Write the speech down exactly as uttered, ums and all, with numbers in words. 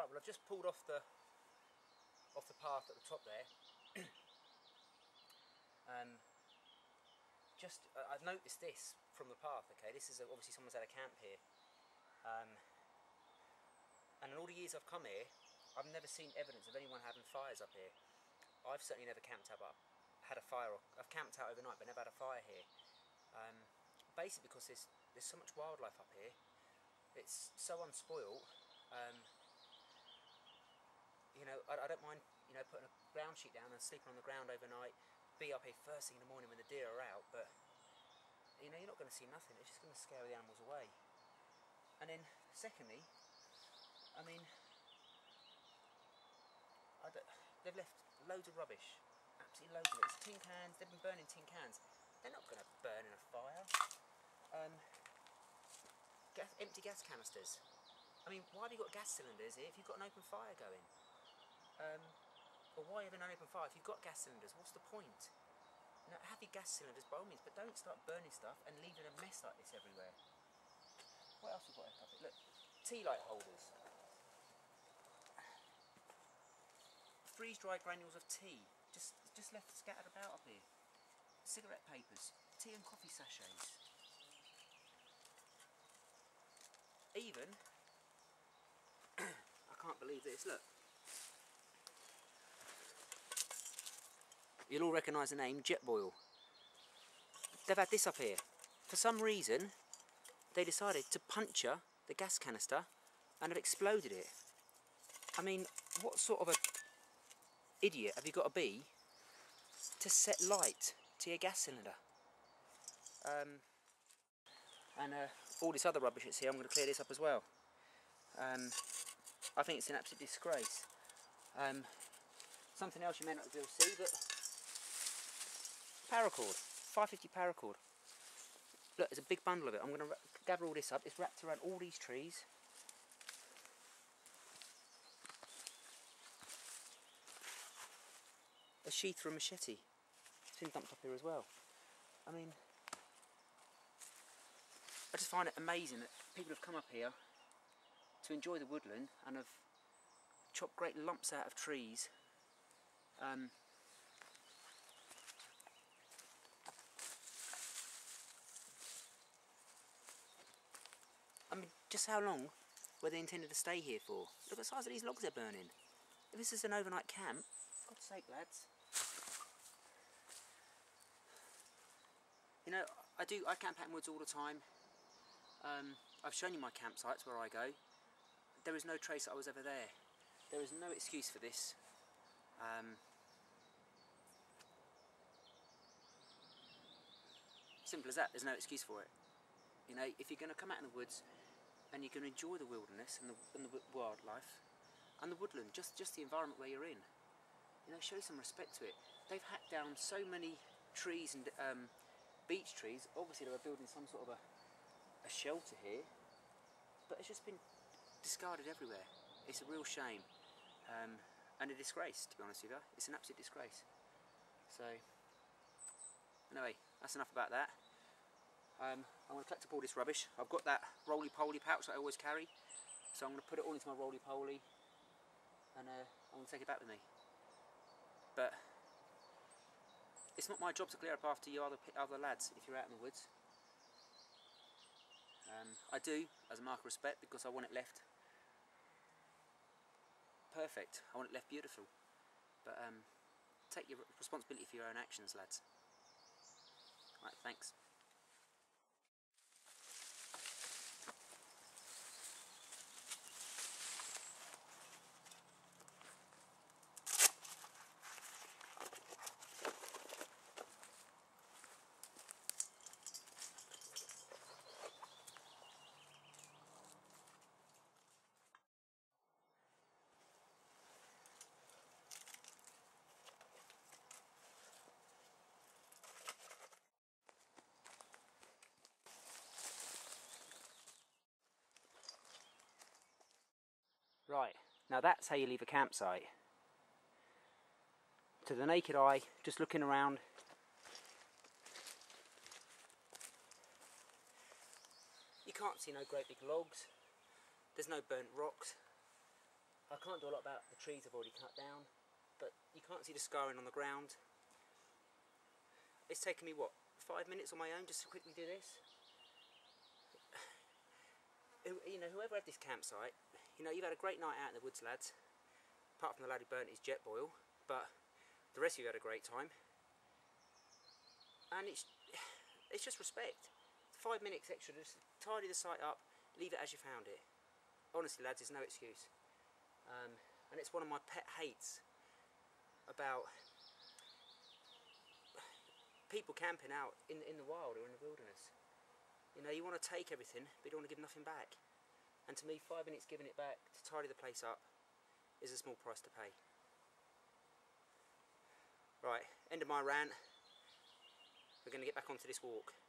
Right, well I've just pulled off the off the path at the top there. um, just uh, I've noticed this from the path. Okay, this is a, obviously someone's had a camp here, um, and in all the years I've come here, I've never seen evidence of anyone having fires up here. I've certainly never camped out, but had a fire. Or, I've camped out overnight, but never had a fire here. Um, basically, because there's there's so much wildlife up here. It's so unspoilt. Um, you know, I, I don't mind, you know, putting a ground sheet down and sleeping on the ground overnight. Be up here first thing in the morning when the deer are out, but you know, you're not going to see nothing. It's just going to scare the animals away. And then, secondly, I mean, I don't, they've left loads of rubbish, absolutely loads of it. It's tin cans. They've been burning tin cans. They're not going to burn in a fire. Um, gas, empty gas canisters. I mean, why have you got gas cylinders here if you've got an open fire going? Um, or why have an open fire if you've got gas cylinders? What's the point? Now, have your gas cylinders by all means, but don't start burning stuff and leaving a mess like this everywhere. What else have we got up here? Look, tea light holders. Freeze-dried granules of tea, just just left scattered about up here. Cigarette papers, tea and coffee sachets. Even, I can't believe this, look. You'll all recognise the name Jetboil. They've had this up here. For some reason, they decided to puncture the gas canister and have exploded it. I mean, what sort of a idiot have you got to be to set light to your gas cylinder? Um, and uh, all this other rubbish that's here, I'm going to clear this up as well. Um, I think it's an absolute disgrace. Um, something else you may not be able to see, but paracord, five fifty paracord. Look, there's a big bundle of it. I'm going to gather all this up. It's wrapped around all these trees. A sheath for a machete. It's been dumped up here as well. I mean, I just find it amazing that people have come up here to enjoy the woodland and have chopped great lumps out of trees. Um, I mean, just how long were they intended to stay here for? Look at the size of these logs they're burning. If this is an overnight camp, for God's sake, lads. You know, I do, I camp out in woods all the time. Um, I've shown you my campsites where I go. There is no trace that I was ever there. There is no excuse for this. Um, simple as that, there's no excuse for it. You know, if you're going to come out in the woods and you can enjoy the wilderness and the, and the wildlife and the woodland, just, just the environment where you're in, you know, show some respect to it. They've hacked down so many trees and um, beech trees. Obviously they were building some sort of a, a shelter here, but it's just been discarded everywhere. It's a real shame, um, and a disgrace, to be honest with you. It's an absolute disgrace. So anyway, that's enough about that. um, I'm going to collect up all this rubbish. I've got that roly-poly pouch that I always carry, so I'm going to put it all into my roly-poly and uh, I'm going to take it back with me. But it's not my job to clear up after you other, other lads if you're out in the woods. Um, I do, as a mark of respect, because I want it left perfect. I want it left beautiful. But um, take your responsibility for your own actions, lads. Right, thanks. Right, now that's how you leave a campsite. To the naked eye, just looking around, you can't see no great big logs, there's no burnt rocks. I can't do a lot about the trees I've already cut down, but you can't see the scarring on the ground. It's taken me, what, five minutes on my own just to quickly do this? You know, whoever had this campsite, you know, you've had a great night out in the woods, lads. Apart from the lad who burnt his jet boil, but the rest of you had a great time. And it's it's just respect. Five minutes extra, just tidy the site up, leave it as you found it. Honestly, lads, there's no excuse. Um, and it's one of my pet hates about people camping out in, in the wild or in the wilderness. You know, you want to take everything, but you don't want to give nothing back. And to me, five minutes giving it back to tidy the place up is a small price to pay. Right, end of my rant. We're going to get back onto this walk.